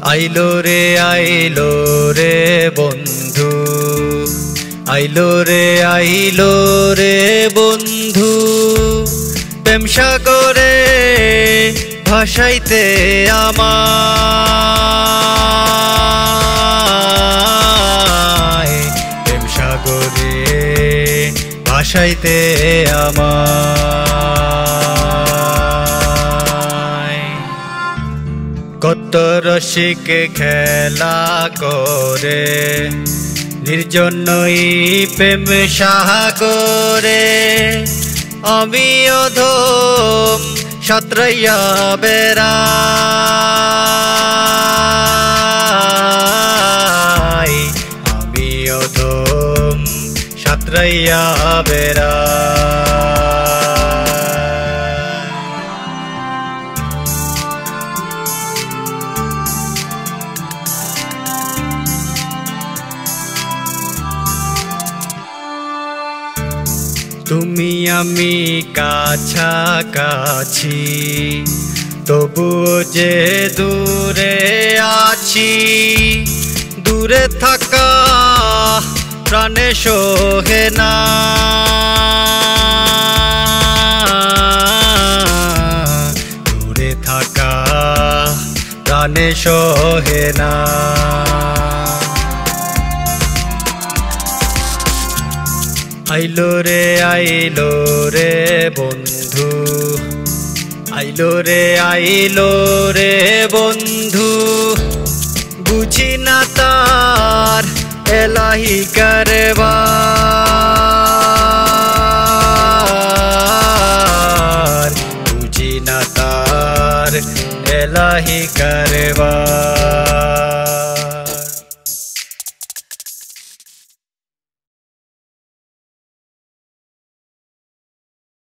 আইলো রে বন্ধু, আইলো রে বন্ধু, প্রেম সাগরে ভাসাইতে আমায়, প্রেম সাগরে ভাসাইতে আমায়। কত রসিক খেলা করে নির্জন এই প্রেম সাগরে, আমি অধম সাঁতরাইয়া বেড়াই, আমি অধম সাঁতরাইয়া বেড়াই। তুমি আমি কাছাকাছি, তবুও যে দূরে আছি, দূরে থাকা প্রাণে সোহে না, দূরে থাকা প্রাণে সোহে না। আইলো রে বন্ধু, আইলো রে বন্ধু, বুঝি না তার এলাহি কারবার, বুঝি না তার এলাহি কারবার।